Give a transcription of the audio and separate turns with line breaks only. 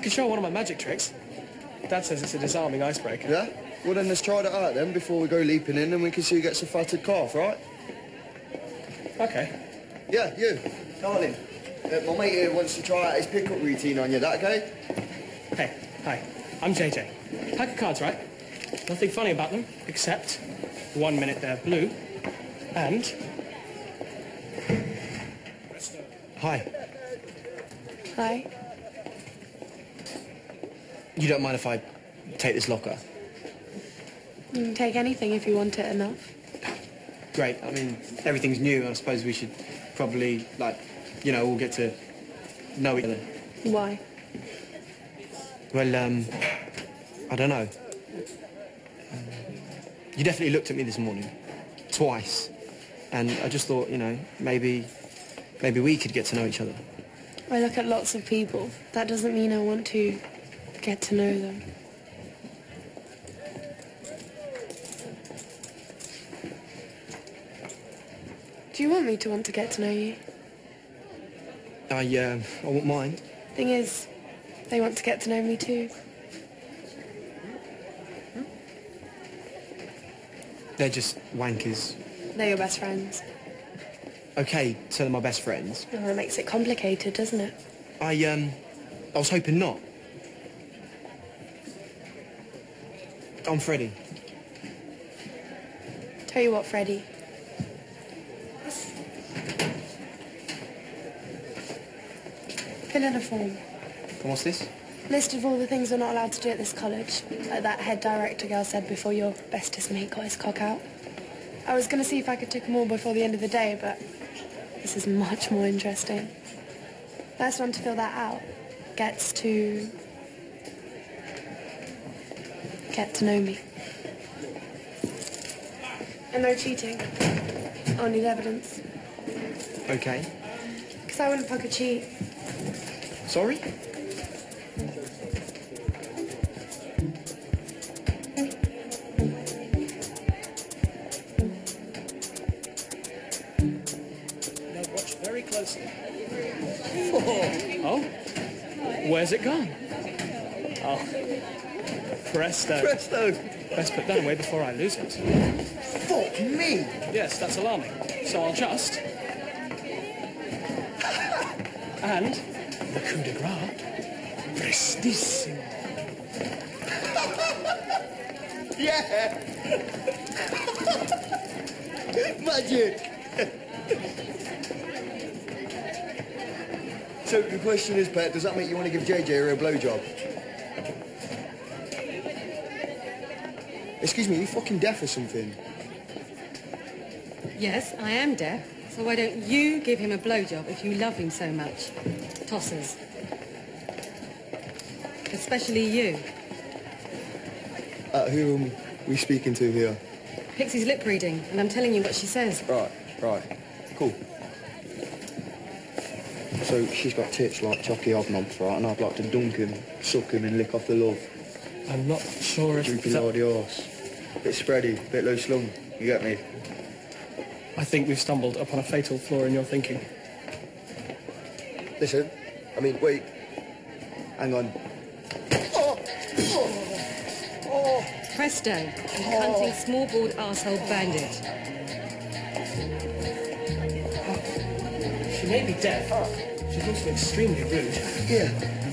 could show her one of my magic tricks. Dad says it's a disarming icebreaker.
Yeah? Well, then let's try that out then before we go leaping in, and we can see who gets a fatted calf, right?
Okay.
Yeah, you. Darling. My mate here wants to try out his pick-up routine on you. That okay?
Hey, hi. I'm JJ. Pack of cards, right? Nothing funny about them, except 1 minute they're blue, and...
Hi.
Hi.
You don't mind if I take this locker?
You can take anything if you want it enough.
Great. I mean, everything's new, and I suppose we should probably, like, you know, all get to know each other.
Why?
Well, I don't know. You definitely looked at me this morning. Twice. And I just thought, you know, maybe we could get to know each other.
I look at lots of people. That doesn't mean I want to get to know them. Do you want me to want to get to know you?
I won't mind.
Thing is, they want to get to know me too.
They're just wankers.
They're your best friends.
Okay, so they're my best friends.
Oh, that makes it complicated, doesn't it?
I was hoping not. I'm Freddie.
Tell you what, Freddie. Fill in a form.
And what's this?
List of all the things we're not allowed to do at this college. Like that head director girl said before your bestest mate got his cock out. I was going to see if I could tick them all before the end of the day, but this is much more interesting. First one to fill that out gets to get to know me. And no cheating. I'll need evidence.
Okay.
Because I wouldn't fuck a cheat.
Sorry?
Now watch very closely. Oh? Where's it gone? Oh. Presto.
Presto.
Best put that away before I lose it.
Fuck me.
Yes, that's alarming. So I'll just... And the coup de grace. Prestissimo.
Yeah. Magic. So the question is, Pet, does that make you want to give JJ a real blowjob? Excuse me, are you fucking deaf or something?
Yes, I am deaf. So why don't you give him a blowjob if you love him so much? Tossers. Especially you.
Who am we speaking to here?
Pixie's lip reading, and I'm telling you what she says.
Right. Cool. So she's got tits like Chucky Hobnobs, right? And I'd like to dunk him, suck him and lick off the love.
I'm not sure if...
Droopy lordy horse. Bit spready, bit low slung. You get me?
I think we've stumbled upon a fatal flaw in your thinking.
Listen, wait. Hang on.
Presto, you cunting small-board arsehole bandit.
She may be deaf. She's also extremely rude.
Yeah.